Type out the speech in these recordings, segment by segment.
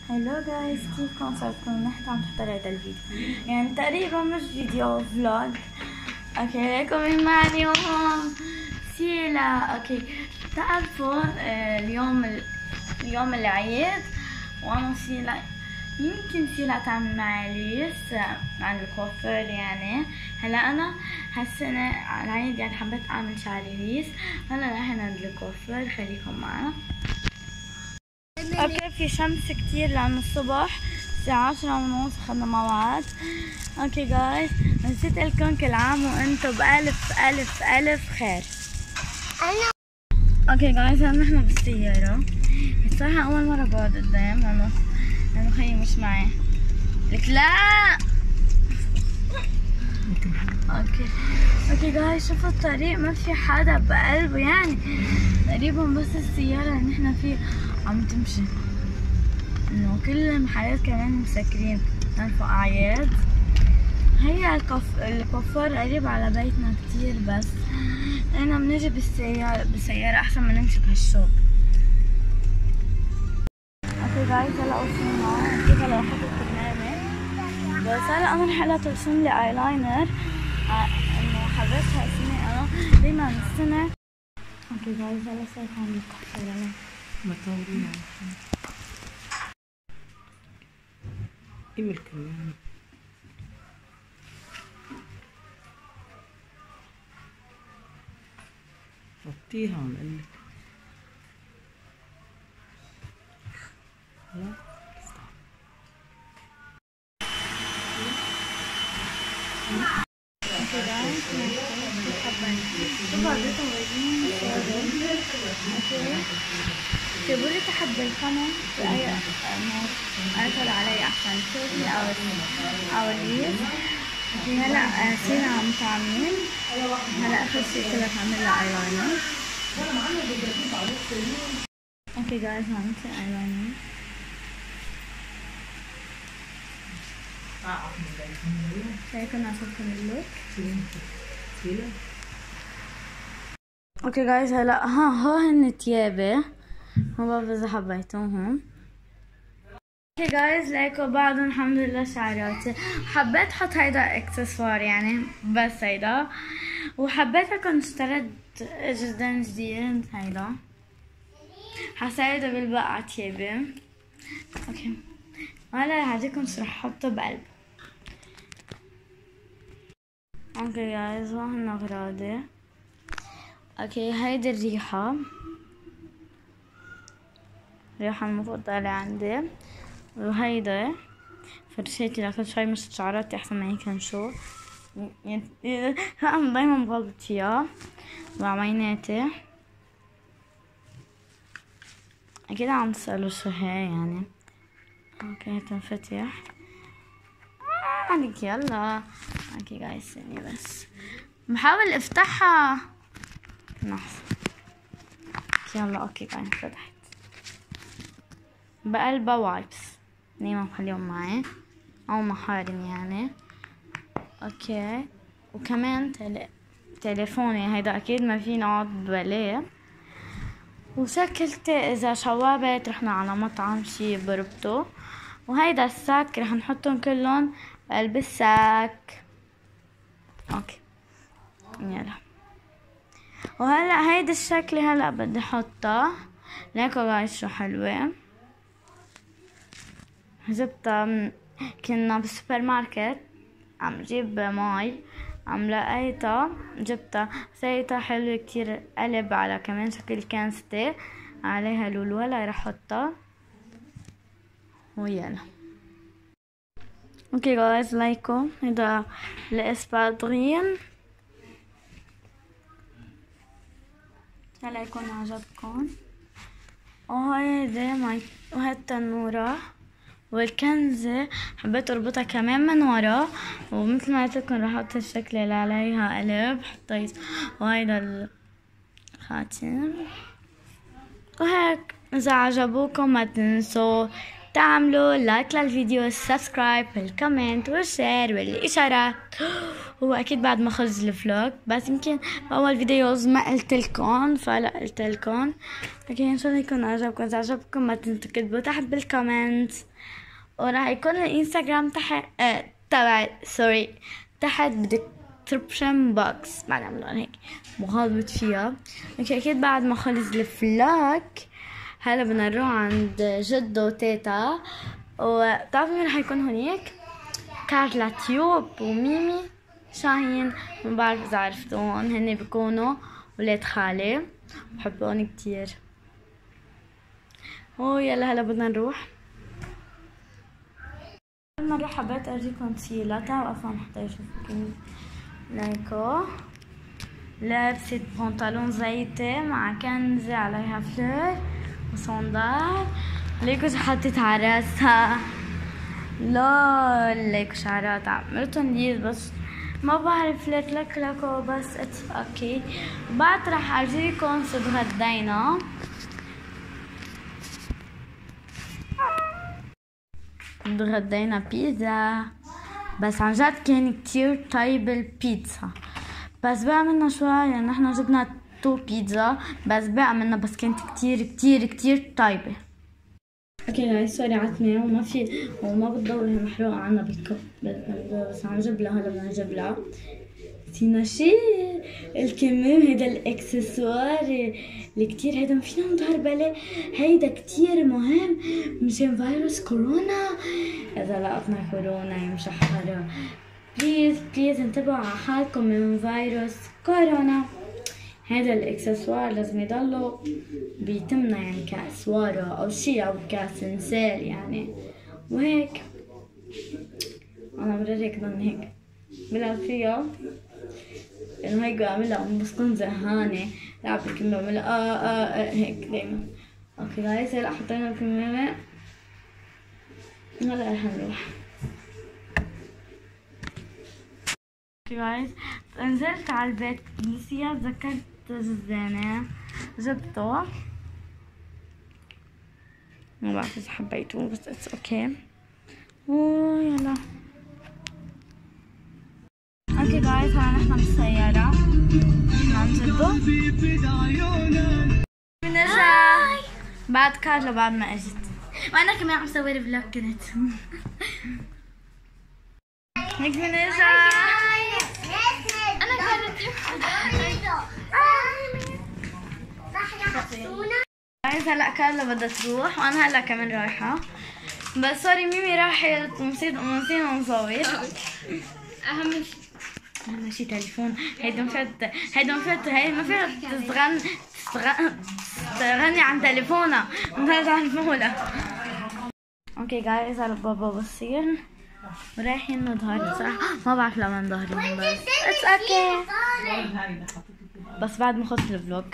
هلو جايز، كيفكم؟ صرتكم نحن عم تحضروا هذا الفيديو، يعني تقريبا مش فيديو، فلوج. اوكي، لكم مين معي اليوم؟ سيلا. اوكي، تعرفوا اليوم العيد، وانا سيلا يمكن سيلا تعمل معي ليس عن الكوافير. يعني هلا انا هالسنة على العيد يعني حبيت اعمل شعري ليس. هلا رايحين عند الكوافير، خليكم معنا. اوكي، في شمس كتير لانه الصبح الساعة 10:30 اخذنا موعد. اوكي جايز، نسيت لكم كل عام وانتم بألف ألف ألف خير. اوكي جايز، هلا نحن بالسيارة. الصراحة أول مرة بقعد قدام لأنه خيي مش معي. لك لا. اوكي جايز، شوفوا الطريق ما في حدا بقلبه، يعني تقريبا بس السيارة اللي نحن فيه عم تمشي، انه كل المحلات كمان مسكرين نعرفوا اعياد. هي الكوافير قريب على بيتنا كتير، بس انا بنجي بالسيارة احسن ما نمشي بهالشوق. اوكي جايز، هلا وصلنا. كيف هلا حطيت برنامج، بس هلا انا رح لها ترسم لي ايلاينر، انه حبيتها السنة انا دايما السنة. اوكي جايز، هلا صرت عم بتحضر انا مطورين ايه كمان. حطيها عم قلك لا اكتبوا لي تحت بالكومنت اي ارسل علي احسن شغلي او الريل. هلا سينا عم تعمل، هلا اخر شي كلها تعمل لها ايلاينر. اوكي جايز، عملت ايلاينر. شايفين عصبكم اللوك. اوكي جايز، هلا هو هن تيابي، ما بعرف اذا حبيتوهم. اوكي جايز، ليكو بعدهم الحمد لله شعراتي. حبيت احط هيدا اكسسوار، يعني بس هيدا، وحبيت اكون اشتريت جدا جديد هيدا، حسايده بيلبق عتيابي. اوكي، وهلا رح اورجيكم شو رح احطه بقلب. اوكي جايز، هون اغراضي. اوكي، هيدي الريحة المفضلة عندي، وهيدا فرشيتي لكل شوي مشت شعراتي احسن ما يكنشوا، انا دايما بغلط فيها. وعميناتي اكيد عم تسألوا شو هي يعني. اوكي، تنفتح عليك، يلا. اوكي جايز، ثانية بس بحاول افتحها، لحظة. يلا اوكي جايز، فتحت بقلبها وايبس، دايما بخليهم معي او محارم يعني. اوكي، وكمان تليفوني هيدا اكيد ما فينا نقعد بباليه، وشكلتي اذا شوابت رحنا على مطعم شي بربطه. وهيدا الساك رح نحطهم كلهم بقلب الساك. اوكي يلا، وهلا هيدا الشكل هلا بدي احطها. ليكو جايز شو حلوة، جبتها كنا بالسوبر ماركت عم جيب ماي، عم لقيتها جبتها، سيتها حلوة كتير، قلب على كمان شكل كنستة عليها لولو. هلا رح احطها ويلا. اوكي جايز، لايكو هيدا الاسبادغين، هلا يكون عجبكم. وهيدي وهي التنورة، والكنزة حبيت اربطها كمان من ورا، ومثل ما قلت لكم رح احط الشكل اللي عليها قلب حطيت، وهيدا الخاتم. وهيك اذا عجبوكم ما تنسوا تعملوا لايك للفيديو، سبسكرايب، الكومنت والشير والاشارات. هو اكيد بعد ما خلص الفلوج، بس يمكن باول فيديوز ما قلت لكم، فلا قلت لكم. اوكي ان شاء الله يكون عجبكم. اذا عجبكم ما تنسوا تكتبوا تحت بالكومنت، وراح يكون الانستغرام تحت تحت بالديسكربشن بوكس. بعد عملوا هيك مغالبط فيها. اوكي اكيد بعد ما خلص الفلوج هلا بدنا نروح عند جدو وتيتا، وبتعرفوا مين رح يكون هونيك؟ كارلا تيوب وميمي شاهين. ما بعرف اذا عرفتون، هن بيكونوا ولاد خالي، بحبهم كتير. يلا هلا بدنا نروح. قبل ما نروح حبيت ارجيكم تفصيلاتها، واصلا حتى يشوفوا لايكو. لابسة بنطلون زيتي مع كنزة عليها فلور وصندال. ليكو شو حطيت على راسها، لا ليكو شعرات عملتهم ليز، بس ما بعرف لكو بس اتس اوكي. بعد رح ارجيكم شو تغدينا. تغدينا بيتزا، بس عن جد كان كتير طيب البيتزا، بس بقى منا شوي يعني نحن جبنا 2 بيتزا بس بقى منا، بس كانت كتير كتير كتير طيبة. اوكي جايز سوري عتمة، وما بتضل هي محروقة عنا بالكب، بس عم جيب لها هلا بدنا نجيب لها. نسينا شي الكمام، هيدا الاكسسوار اللي كتير هيدا ما فينا نظهر بالي، هيدا كتير مهم مشان فيروس كورونا. اذا لقطنا كورونا يا مشحرة، بليز انتبهوا على حالكم من فيروس كورونا. هذا الاكسسوار لازم يضلوا بيتمنا يعني كاسوارة او شي، او كسنسال يعني، وهيك انا برجيك ضل هيك بلعب فيها، انه هيك بعملها بس كون زهقانة لعب الكمامة بعملها هيك دايما. اوكي جايز هلا حطينا الكمامة، هلا رح نروح. اوكي جايز نزلت على البيت نسيت، تذكرت الزينة جبته، ما بعرف اذا حبيتوه بس اتس اوكي. يلا اوكي جايز هلا نحن بالسيارة عم جدو بنرجع بعد كارلا بعد ما اجت، وانا كمان عم صور فلوج كنت هيك بنرجع. انا كانت جايز هلا كارلا بدها تروح، وانا هلا كمان رايحة، بس سوري ميمي راحت ونسينا نصور. اهم شي تليفون، هيدا ما فيها تغني عن تليفونها، نرجع نفولها. اوكي جايز هلا بابا بصير ورايحين نظهر. صراحة ما بعرف لما نظهرين، بس اتس اوكي، بس بعد ما خلص الفلوج.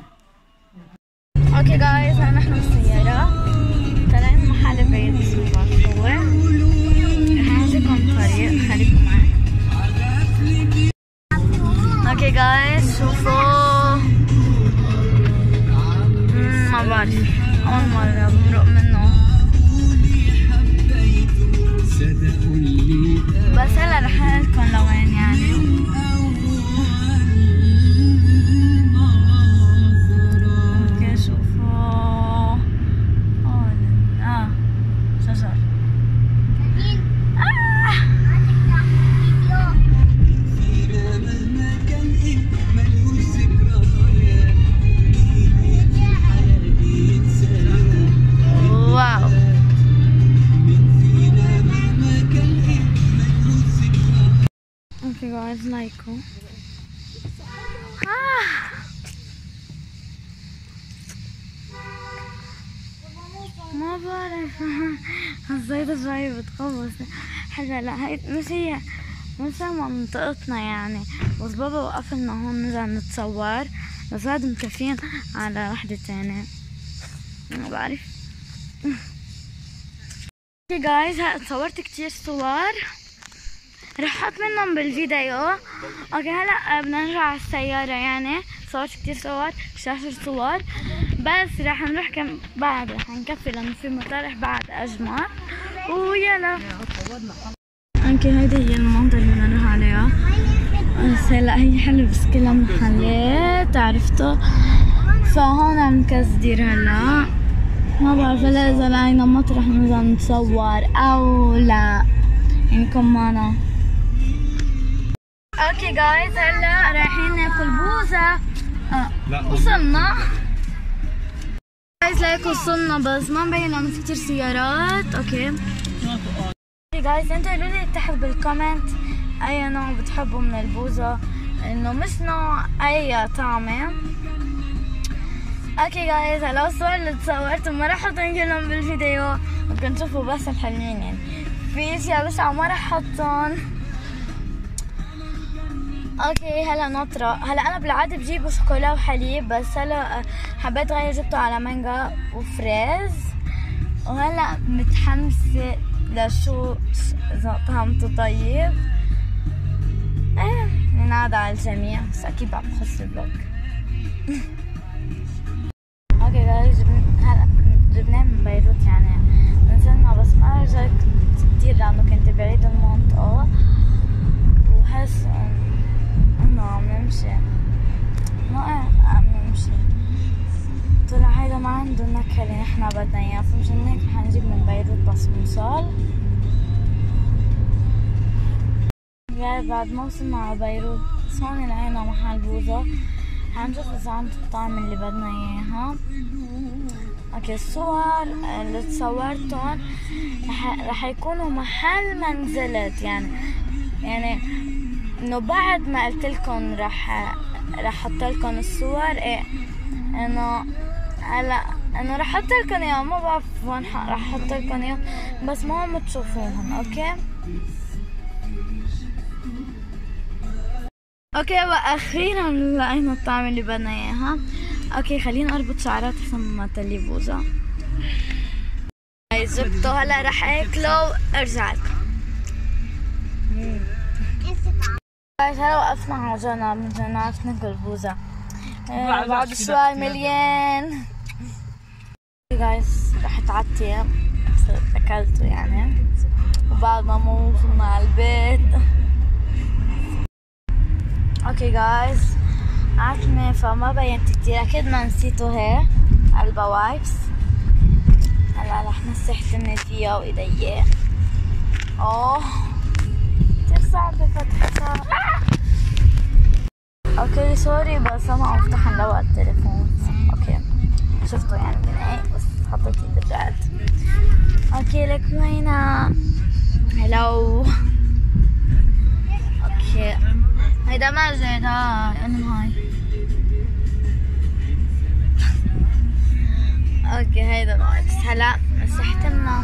اوكي جايز هلا نحن بالسيارة طالعين محل بعيد اسمه بارفور، رح اعجبكم الطريق، خليكم معي. اوكي جايز شوفوا، ما بعرف اول مرة بمرق منه، بس هلا رح اقولكم لوين يعني. اوكي شوفوا شجر. واو اوكي جايز لايكو. ما بعرف الزيدة جاي بتقوس حاجة، لا هي مش منطقتنا يعني، بس بابا وقف لنا هون نرجع نتصور، بس بعد مكفين على وحدة تانية ما بعرف. اوكي جايز صورت كتير صور، رح احط منهم بالفيديو. اوكي هلا بدنا نرجع على السيارة، يعني صورت كتير صور، 16 صور، بس رح نروح بعد رح نكفي لانه في مطارح بعد اجمل. ويلا اوكي هيدي هي المنطقة اللي بدنا نروح عليها. بس هلا هي حلوة بس كلها محلات عرفتوا. فهون عم نكسدير هلا. ما بعرف هلا اذا لقينا مطرح ننزل نتصور او لا. انكم معنا. اوكي جايز هلا رايحين ناكل بوزة. وصلنا جايز لهيك وصلنا بس ما مبين لانه في كتير سيارات. اوكي جايز انتوا قولوا لي تحت بالكومنت اي نوع بتحبوا من البوزة، انه مش نوع اي طعمة. اوكي جايز هلا الصور اللي تصورتهم ما رح احطهم كلهم بالفيديو، بدكم تشوفوا بس الحلوين يعني. في اشياء بشعة ما رح احطهم. اوكي هلا ناطرة. هلا انا بالعادة بجيب شوكولا وحليب بس هلا حبيت غير جبته على مانجا وفريز. وهلا متحمسة لشو اذا طعمته طيب. ننادى على الجميع بس اكيد عم بخص الفلوج. اوكي جايز هلا لبنان من بيروت يعني نزلنا بس ما رجعت كتير لانه كنت بعيد المنطقة وحس انه عم نمشي ما عم نمشي. طلع هيدا ما عنده النكهة اللي نحنا بدنا اياه فمشان هيك رح نجيب من بيروت بس نوصل. بعد ما وصلنا على بيروت بس هون لقينا محل بوزة حنشوف اذا عنده الطعم اللي بدنا اياها. اوكي الصور اللي تصورتهم رح يكونوا محل ما نزلت يعني انه بعد ما قلتلكن رح احطلكن الصور. ايه انه هلا انه رح احطلكن اياهم ما بعرف وين رح احطلكن اياهم بس ما عم تشوفوهم. اوكي واخيرا لقينا الطعم اللي بدنا اياها. اوكي خلينا اربط شعرات احسن ما تلي بوزة. جبته هلا رح اكله وارجع لكم. هلا وقفنا على جنب مشان نعرف ناكل بوزة. بعد شوي مليان. جايز رح اتعتي بس اكلته يعني وبعد ما وصلنا على البيت. اوكي جايز عتمة فما بينت كتير اكيد ما نسيتوا هي علبة وايبس. هلا رح مسح تمي فيها وايديه. كتير صعبة فتحتها. اوكي سوري بس انا عم افتح نلوق التليفون. اوكي شفتوا يعني من هيك بس حطيت ايدي رجعت. اوكي لك وينها. هلو. اوكي هيدا ماجد هاي. اوكي هيدا بس هلا مسحت لنا.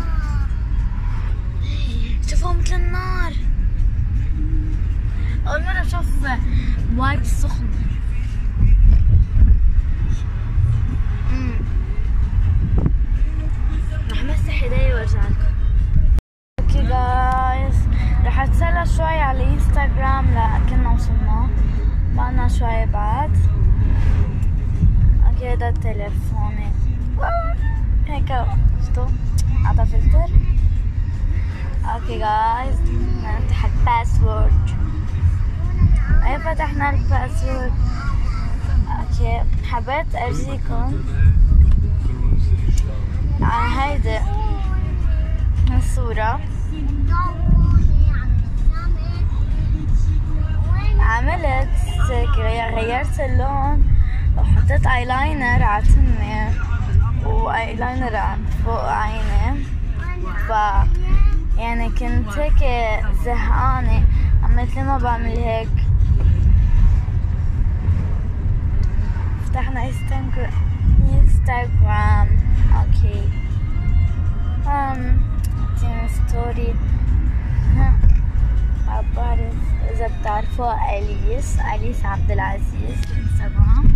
شوفوا مثل النار. اول مرة بشوف وايب سخن. رح مسح ايدي وارجع لكم. اوكي جايز رح اتسلى شوي على الانستغرام لكننا وصلنا بعدنا شوي بعد. اوكي هذا تليفوني هيك شفتوا عطا فلتر. اوكي جايز بدنا نفتح الباسورد. ايه فتحنا الباسورد. اوكي حبيت ارجيكم على هيدي الصورة. عملت غيرت اللون وحطيت ايلاينر على تمي وايلاينر عن فوق عيني. يعني كنت هيك زهقانة عملت لي ما بعمل هيك. فتحنا انستغرام. اوكي ستوري. ما بعرف اذا بتعرفوا اليس عبد العزيز انستغرام.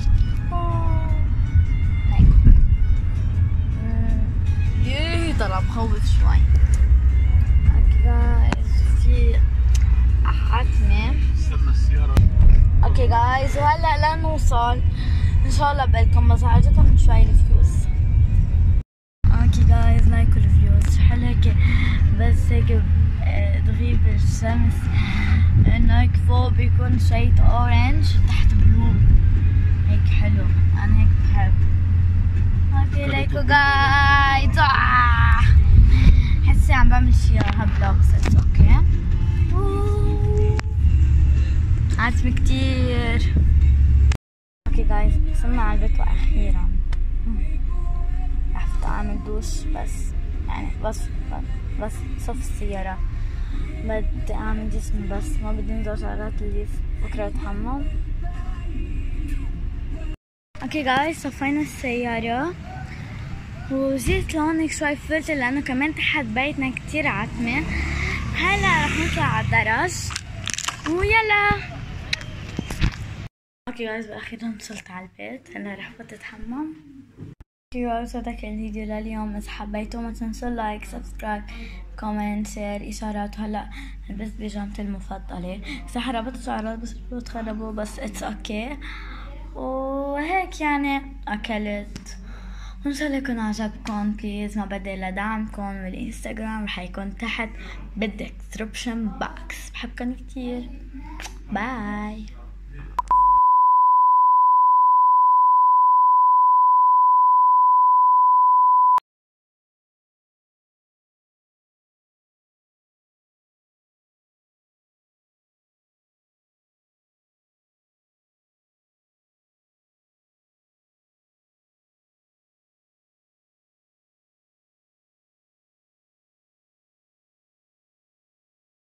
هيك طلع مخوف شوي. اوكي جايز في عتمة. اوكي جايز وهلا لنوصل ان شاء الله بقلكم بس عجبكم شوي الفيوز. اوكي جايز ناكل الفيوز حلو هيك بس هيك تغيب الشمس انه هيك فوق بيكون شوية اورنج تحت بلو هيك حلو. انا هيك بحب. اوكي ليكو جايز حسي عم بعمل شي هبلوج بس اوكي. عجبني كتير. اوكي جايز وصلنا على البيت واخيرا رح اعمل دوش بس يعني بس صف السيارة بدي اعمل جسمي بس ما بدي انزل شغلات اللي بكره اتحمم. اوكي جايز صفينا السيارة وزيت لونك شوي فلتر لانه كمان تحت بيتنا كتير عتمة. هلا رح نطلع على الدرج ويلا. اوكي جايز باخيرا وصلت على البيت هلا رح فوت اتحمم. اوكي جايز هذا كان الفيديو لليوم. اذا حبيتوه ما تنسوا لايك سبسكرايب كومنت شير اشارات. وهلا لبست بيجامتي المفضلة. اذا حربت شعرات بس بتخربوا بس اتس اوكي. وهيك يعني اكلت وان شاء الله يكون عجبكم. بليز ما بدل لدعمكم بالانستغرام رح يكون تحت بالديسكربشن بوكس. بحبكم كتير. باي.